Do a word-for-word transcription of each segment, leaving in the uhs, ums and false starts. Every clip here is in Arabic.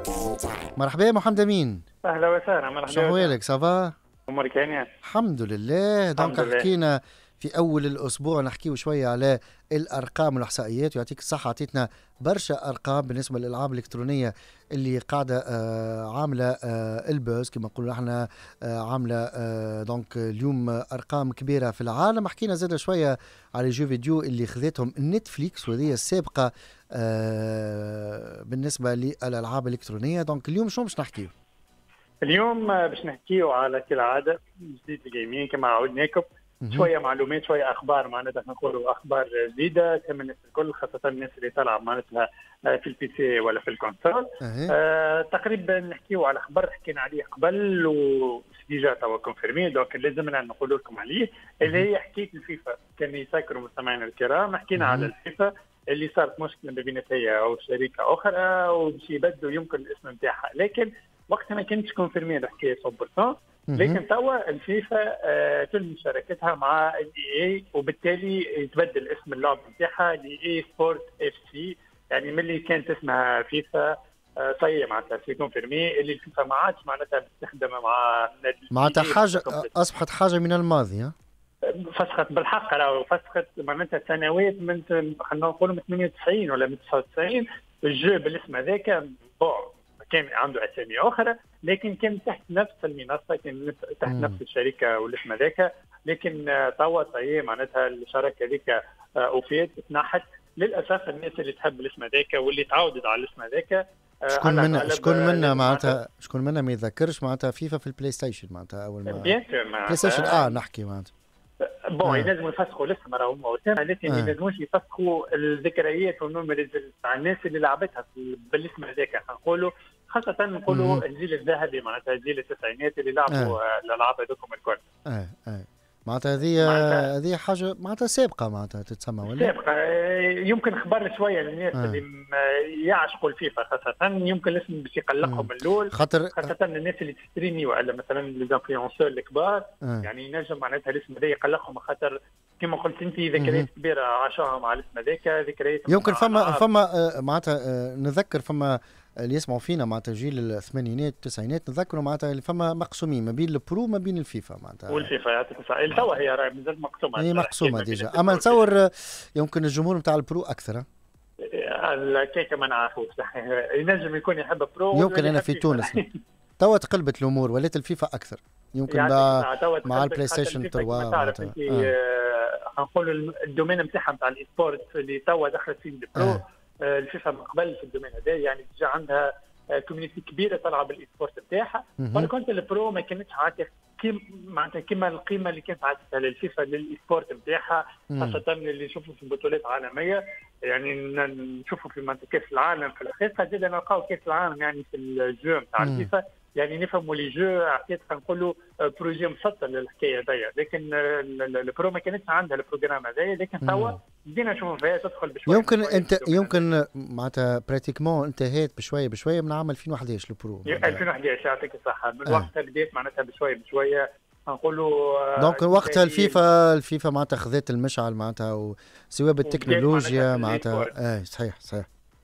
مرحبا محمد امين. اهلا وسهلا. مرحبا. شو احوالك؟ سافا؟ امورك يعني؟ الحمد لله. دونك حكينا في اول الاسبوع نحكيو شويه على الارقام والاحصائيات، ويعطيك الصحه عطيتنا برشا ارقام بالنسبه للالعاب الالكترونيه اللي قاعده آه عامله آه البوز كما نقولوا احنا، آه عامله آه دونك اليوم ارقام كبيره في العالم. حكينا زاد شويه على جو فيديو اللي خذتهم نتفليكس وهذه السابقه آه بالنسبه للالعاب الالكترونيه. دونك اليوم شنو باش نحكيو؟ اليوم باش نحكيو على كالعاده جديد الجيمين كما عودناكم، شويه معلومات شويه اخبار معناتها نقولوا اخبار جديده كما الناس الكل، خاصه الناس اللي تلعب معناتها في البي سي ولا في الكونسول. آه تقريبا نحكيو على خبر حكينا عليه قبل وديجا توا كونفيرمي، دونك لازمنا نقول لكم عليه اللي هي حكايه الفيفا. كان يسكروا مستمعينا الكرام حكينا على الفيفا اللي صارت مشكله ما بين هي او شركه اخرى وباش يبدلوا يمكن الاسم نتاعها، لكن وقتها ما كانتش كونفيرمي الحكايه مية بالمية. لكن توا الفيفا آه تم مشاركتها مع الاي اي، وبالتالي يتبدل اسم اللعبه نتاعها لاي اي سبورت اف سي. يعني ملي كانت اسمها فيفا آه صحيح معناتها في كونفيرمي اللي الفيفا ما عادش معناتها بتستخدم مع معناتها حاجه اصبحت حاجه من الماضي. ها فسخت بالحق، راهو فسخت معناتها سنوات من خلينا نقولوا من ثمانية وتسعين ولا من تسعة وتسعين. الجو بالاسم هذاك بون كان عنده اسامي اخرى، لكن كان تحت نفس المنصه، كان تحت مم. نفس الشركه والاسم هذاك. لكن توا صحيح معناتها الشراكه هذيك اوفيت تنحت. للاسف الناس اللي تحب الاسم هذاك واللي تعودت على الاسم هذاك شكون منا شكون منا معناتها شكون منا ما يذكرش معناتها فيفا في البلاي ستيشن معناتها اول ما بيان سور بلاي ستيشن اه نحكي معناتها بون آه. لازم يفسخوا الاسم راهو موسم، لكن ما لازموش يفسخوا الذكريات والميموريز تاع الناس اللي لعبتها بالاسم هذاك. نقولوا خاصة نقولوا الجيل الذهبي معناتها جيل التسعينات اللي لعبوا آه. الالعاب هذوكم الكل. اه اه معناتها هذه هذه حاجة معناتها سابقة معناتها تتسمى ولا؟ سابقة. يمكن خبر شوية للناس آه. اللي يعشقوا الفيفا خاصة، يمكن الاسم باش يقلقهم الأول، خاطر خاصة الناس اللي تستريمي ولا مثلا ليزانفلونسور الكبار آه. يعني ينجم معناتها الاسم هذا يقلقهم، خاطر كما قلت انت ذكريات كبيرة عاشوها مع الاسم هذاك، ذكريات يمكن فما فما معناتها نذكر فما اللي يسمعوا فينا معناتها جيل الثمانينات التسعينات نذكروا معناتها اللي فما مقسومين ما بين البرو وما بين الفيفا معناتها والفيفا يعطيك الصحة. توا هي راهي مازالت مقسومة، هي مقسومة ديجا. أما نتصور يمكن الجمهور نتاع البرو أكثر. الكيكة ما نعرفوش ينجم يكون يحب برو. يمكن أنا في تونس توا تقلبت الأمور ولات الفيفا أكثر يمكن مع البلاي ستيشن ثلاثة. تعرف أنت نقولوا الدومين نتاعها نتاع الإي سبورت اللي توا دخلت فيه البرو آه. الفيفا من قبل في الدومين هذا، يعني جا عندها كوميونيتي كبيره تلعب الاي سبورت نتاعها. فكنت البرو ما كانتش عاطيه كيما معناتها كيما القيمه اللي كانت عاطيتها للفيفا للاي سبورت نتاعها، خاصه اللي نشوفوا في بطولات عالميه. يعني نشوفوا في منطقه كاس العالم في الحقيقه زاد نلقاو كاس العالم يعني في الجو نتاع الفيفا، يعني نفهموا لي جو حكايه نقولوا بروجي مسطر للحكايه هذيا. لكن البرو ما كانتش عندها البروجرام هذايا، لكن توا بدينا نشوفوا فيها تدخل بشويه. يمكن بشوية انت يمكن معناتها براتيكمون انتهيت بشويه بشويه من عام ألفين وأحد عشر البرو. ألفين وأحد عشر يعطيك الصحه من آه. وقتها بديت معناتها بشويه بشويه نقولوا. دونك وقتها الفيفا الفيفا معناتها خذت المشعل معناتها وسواء بالتكنولوجيا معناتها اه صحيح صحيح.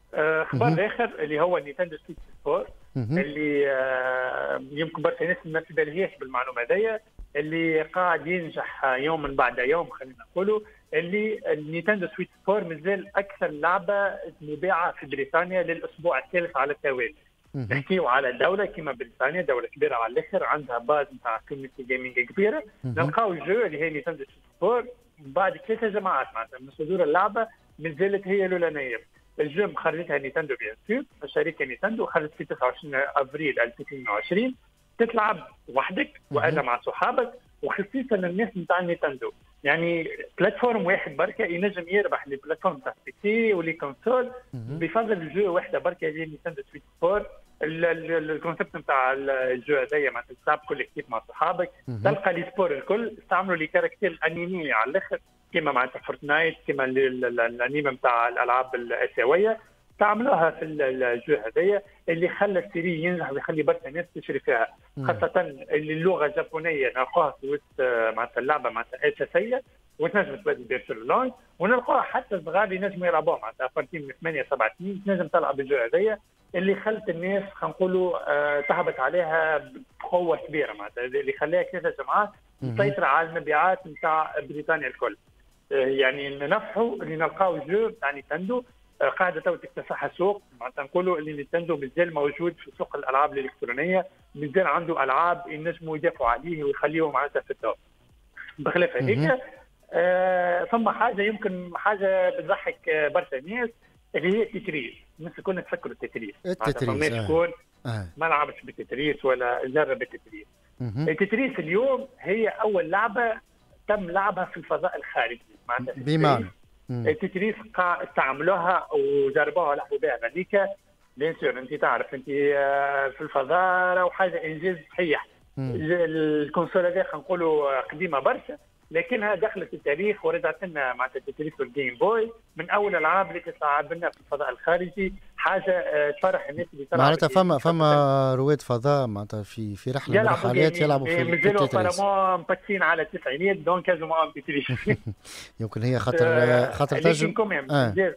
خبر اخر اللي هو نينتندو سويتش سبورت اللي آه يمكن برشا ناس ما في بالهاش بالمعلومه هذيا، اللي قاعد ينجح يوما بعد يوم خلينا نقولوا. اللي النينتندو سويتش سبورت مازال اكثر لعبه مباعه في بريطانيا للاسبوع الثالث على التوالي. نحكيو على دوله كما بريطانيا، دوله كبيره على الاخر عندها باز نتاع كوميونتي جيمنج كبيره. نلقاو الجو اللي هي نينتندو سويتش سبورت بعد ثلاثه جماعات معناتها من صدور اللعبه مازالت هي الاولانيه. الجو خرجتها نينتندو بيان سور، الشركه نينتندو خرجت في تسعة وعشرين ابريل ألفين وعشرين. تتلعب وحدك والا مع صحابك، وخصيصا الناس نتاع نينتندو. يعني بلاتفورم واحد بركه ينجم يربح لي بلاتفورم تاع بي سي ولي كونسول بفضل الجو واحده بركه اللي نينتندو سويتش سبورت. الكونسيبت نتاع الجو هذايا معناتها تلعب كوليكتيف مع صحابك، تلقى لي سبور الكل استعملوا لي كاركتير انيمي على الاخر كما معناتها فورتنايت كما الانيمه نتاع الالعاب الاسيويه. تعملوها في الجو هذايا اللي خلى السيري ينجح ويخلي برشا ناس تشري فيها، خاصة اللي اللغة الجابونية نلقاها في وسط معناتها اللعبة معناتها أساسية وتنجم تبدل بها في اونلاين، ونلقاها حتى صغار ينجموا يلعبوها معناتها فرتين من ثمانية سبع سنين تنجم تلعب الجو هذايا اللي خلت الناس خلينا نقولوا آه تهبط عليها بقوة كبيرة معناتها اللي خلاها ثلاثة جماعات تسيطر على المبيعات نتاع بريطانيا الكل. آه يعني نفحوا اللي نلقاو جو نتاع نينتندو قاعده تو تكتسحها سوق، معناتها نقولوا اللي نينتندو مازال موجود في سوق الالعاب الالكترونيه، مازال عنده العاب ينجموا يدافعوا عليه ويخليوه معناتها في التوب. بخلاف هذيك آه ثم حاجه يمكن حاجه بتضحك برشا ناس اللي هي التتريس، الناس الكل تفكروا التتريس. التتريس ما شكون آه. ما لعبش بالتتريس ولا جرب التتريس. التتريس اليوم هي اول لعبه تم لعبها في الفضاء الخارجي، معناتها بمعنى التتريس استعملوها وجربوها لعبوا بها هذيك. بيان سور انت تعرف انت في الفضاء او حاجه انجاز صحيح. الكونسول هذه خلينا نقولوا قديمه برشا لكنها دخلت التاريخ ورجعت لنا مع التتريس والجيم بوي من اول الالعاب اللي تلعب لنا في الفضاء الخارجي، حاجه تفرح الناس اللي تلعب. معناتها فما فما رواد فضاء معناتها في في رحله من الرحلات يلعبوا في التتريس. مازالوا مبكسين على التسعينيات دونك لازم معاهم تتريس. يمكن هي خاطر خاطر تنجم معناتها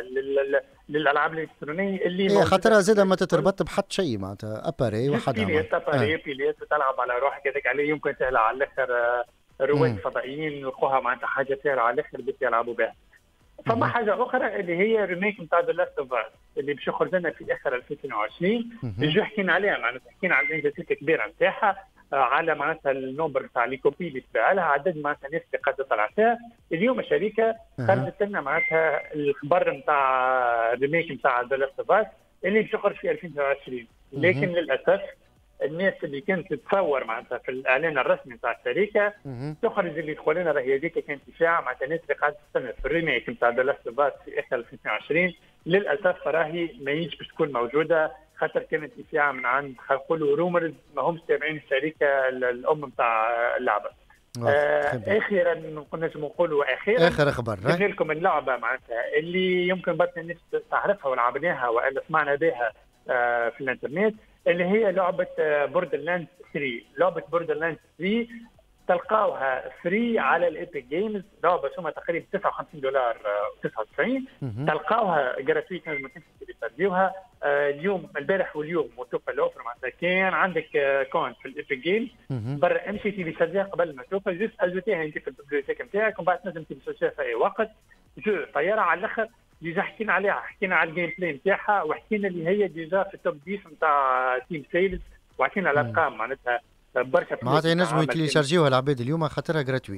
للالعاب الالكترونيه اللي هي خاطرها زاده ما تتربط بحد شيء معناتها اباري وحدها بيليات اباري بيليات تلعب على روحك هذاك عليه يمكن سهله على الاخر. رواد فضائيين يلقوها معناتها حاجه سهله على الاخر باش يلعبوا بها. فما حاجه اخرى اللي هي ريميك نتاع ذا لاست اوف اس اللي باش يخرج لنا في اخر ألفين وعشرين. جو حكينا عليها معناتها حكينا على الانجازات الكبيره نتاعها، على معناتها النومبر نتاع لي كوبي اللي تباع لها، عدد معناتها الناس اللي قاعده تطلع فيها. اليوم الشركه خرجت لنا معناتها الخبر نتاع ريميك نتاع ذا لاست اوف اس اللي باش يخرج في ألفين وعشرين، لكن للاسف الناس اللي كانت تتصور معناتها في الاعلان الرسمي نتاع الشركه تخرج اللي دخل لنا راهي هذيك كانت اشاعه معناتها الناس اللي قاعده تستنى في الريميك نتاع ذا لاست اوف اس في اخر ألفين وعشرين للاسف راهي ما يجيش باش تكون موجوده، خاطر كانت اشاعه من عند خلينا نقولوا رومرز ما همش تابعين الشركه الام نتاع اللعبه. آه اخيرا نجم نقولوا اخيرا اخر اخبار جبنا لكم اللعبه معناتها اللي يمكن برشا الناس تعرفها ولعبناها والا سمعنا بها آه في الانترنت، اللي هي لعبه بوردر لاند ثلاثة. لعبه بوردر لاند ثلاثة تلقاوها فري على الإيبك جيمز، لعبه سمها تقريبا تسعة وخمسين دولار وتسعة وتسعين، تلقاوها جراتويت تنجموا تشتريوها آه اليوم البارح واليوم وتوفى الاوفر معناتها كان عندك آه كونت في الإيبك جيمز برا امشي تيليشارجيها قبل ما توفى، جوست اجوتيها انت في البيبليوتيك نتاعك ومن بعد تنجم تيليشارجيها في اي وقت. جو طياره على الاخر ديجا حكينا عليها، حكينا على الجيم بلاي نتاعها وحكينا اللي هي ديجا في التوب عشرة نتاع تيم سيلز وحكينا على الارقام معناتها برشا معناتها ينجموا يتيليشارجيوها العباد اليوم خاطرها جراتوي.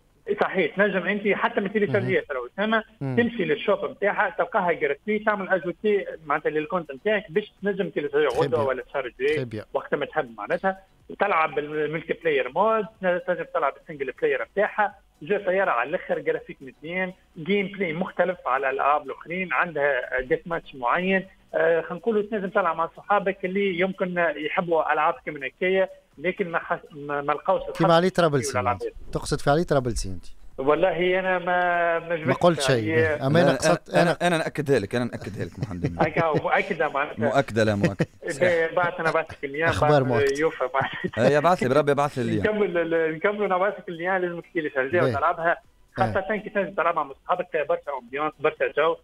صحيح تنجم انت حتى ما تيليشارجيها ترى اسامه تمشي للشوب نتاعها تلقاها جراتوي تعمل اجوتي معناتها للكونت نتاعك باش تنجم تيليشارجيها غدوه ولا الشهر الجاي وقت ما تحب معناتها تلعب بالملتي بلاير مود، تنجم تلعب السنجل بلاير نتاعها. جو طياره على الاخر جرافيك مزيان، جيم بلاي مختلف على الالعاب الاخرين، عندها ديث ماتش معين. آه خلينا نقولوا تنجم تلعب مع صحابك اللي يمكن يحبوا العاب كيما هكايا لكن ما حس... ما لقاوش كيما علي ترابلسي. تقصد في علي ترابلسي انت؟ والله انا ما ما ما قلت شيء. اما انا قصدت انا انا ناكدها لك انا ناكدها لك محمد. هكا مؤكده معناتها مؤكده لا مؤكده. بعث انا بعثك اليوم اخبار مؤكده يوفى اي ابعث لي بربي ابعث لي اليوم نكمل نكمل انا بعثك اليوم لازم تحكي لي شرجيه وتلعبها خاصه كي تنجم تلعبها مع اصحابك فيها برشا امبيونس برشا جو.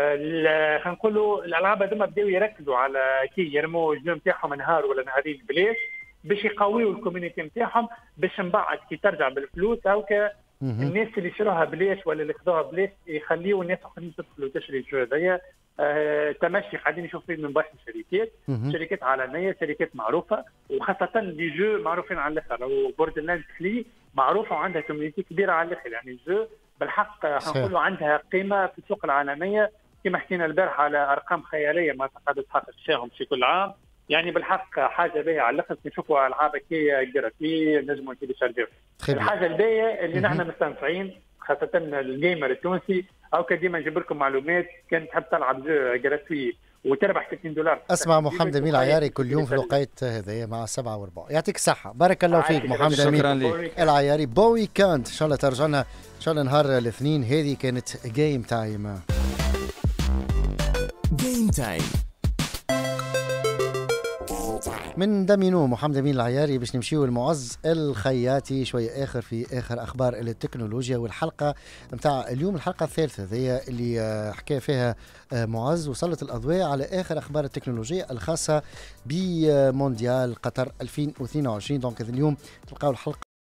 خلينا نقولوا الالعاب هذوما بداوا يركزوا على كي يرموا الجو نتاعهم نهار ولا نهارين بلاش باش يقويوا الكوميونيتي نتاعهم باش من بعد كي ترجع بالفلوس هاكا الناس اللي شروها بلاش ولا اللي خذوها بلاش يخليوا الناس اخرين تدخلوا تشري الجو هذايا. آه، تمشي قاعدين نشوفوا من برشا شركات شركات عالميه شركات معروفه وخاصه دي جو معروفين على الاخر. وبوردر لاند ثلاثة معروفه وعندها كوميونيتي كبيره على الاخر، يعني الجو بالحق نقولوا عندها قيمه في السوق العالميه كما حكينا البارح على ارقام خياليه ما قاعده تحقق فيهم في كل عام. يعني بالحق حاجه باهيه على الاخر نشوفوا العاب هكايا جرافي نجموا نتيليشارجيو. الحاجه الباهيه اللي نحن مستنفعين خاصه الجيمر التونسي او ديما نجيب لكم معلومات كان تحب تلعب جو جرافي وتربح ستين دولار. اسمع محمد امين العياري كل يوم في الوقت هذايا مع سبعة وربع. يعطيك الصحة، بارك الله فيك محمد امين العياري. بون ويكاند ان شاء الله ترجع لنا ان شاء الله نهار الاثنين. هذه كانت جيم تايم. جيم تايم. من دمينو محمد امين العياري باش نمشيو المعز الخياتي شويه اخر في اخر اخبار التكنولوجيا، والحلقه نتاع اليوم الحلقه الثالثه هي اللي حكى فيها معز وسلط الاضواء على اخر اخبار التكنولوجيا الخاصه بمونديال قطر ألفين واثنين وعشرين. دونك اليوم تلقاو الحلقه